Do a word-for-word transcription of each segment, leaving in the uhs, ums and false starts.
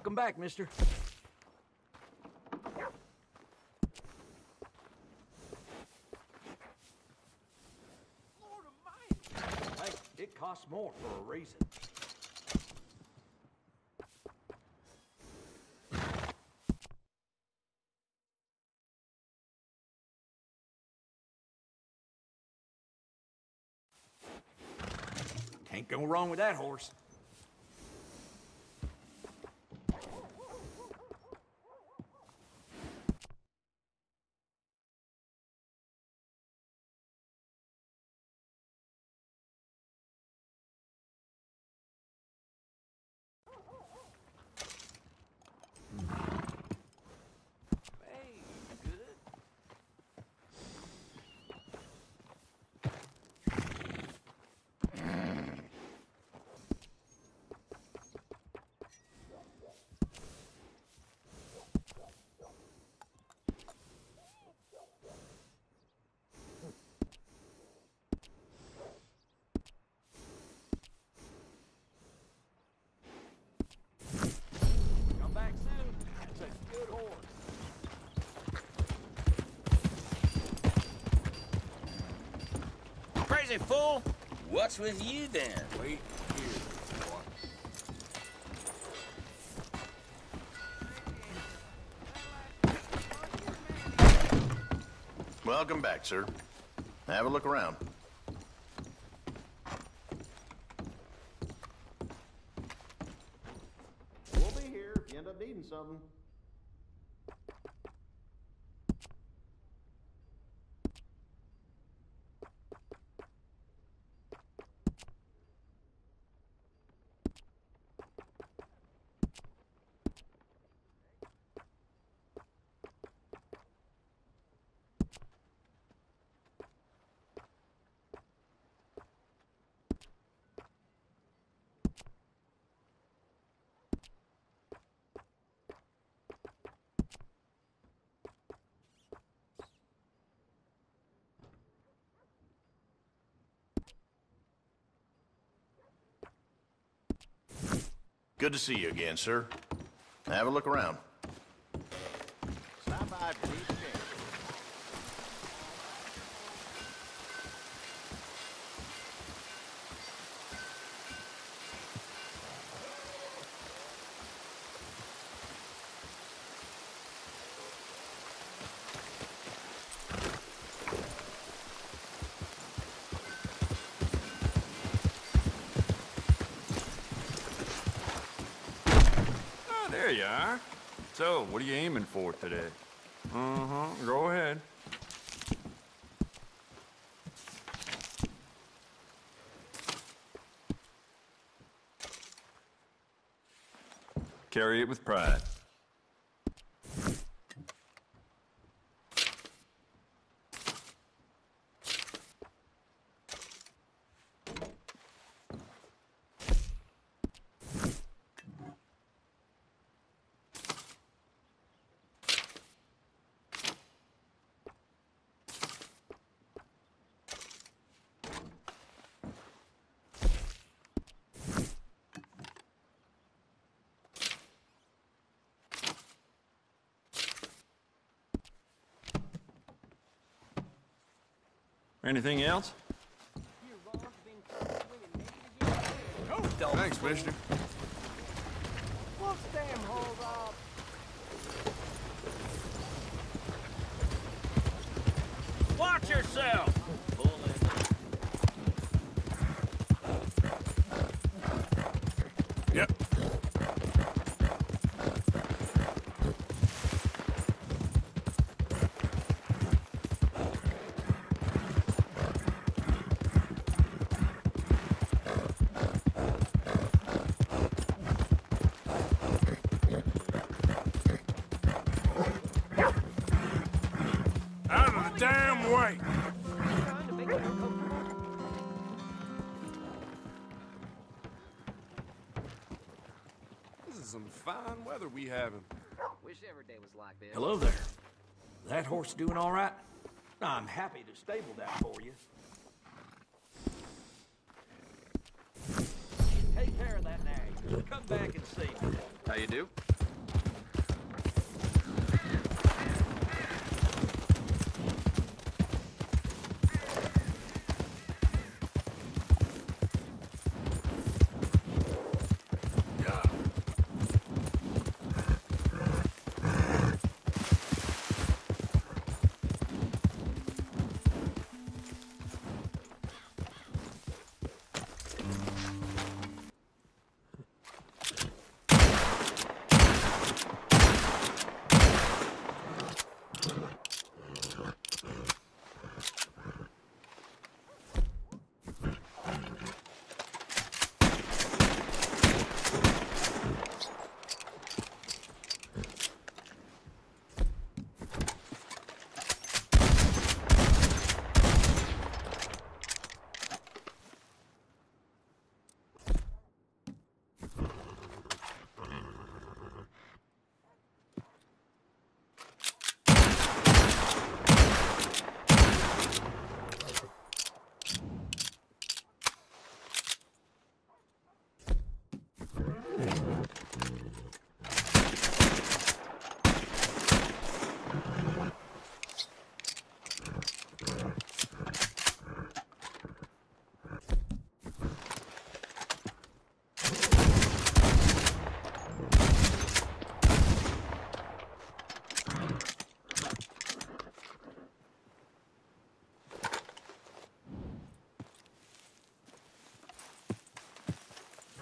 Welcome back, mister. Hey, it costs more for a reason. Can't go wrong with that horse. Crazy fool! What's with you then? Wait here, boy. Welcome back, sir. Have a look around. We'll be here if you end up needing something. Good to see you again, sir. Have a look around. Stop by if you need a change. There you are. So, what are you aiming for today? Uh-huh, go ahead. Carry it with pride. Anything else? Thanks, mister. What's damn hold up? Watch yourself! Yep. Out of the damn way! This is some fine weather we having. Wish every day was like this. Hello there. That horse doing all right? I'm happy to stable that for you. Take care of that nag. Come back and see me. How you do?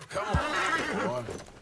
Come on, boy.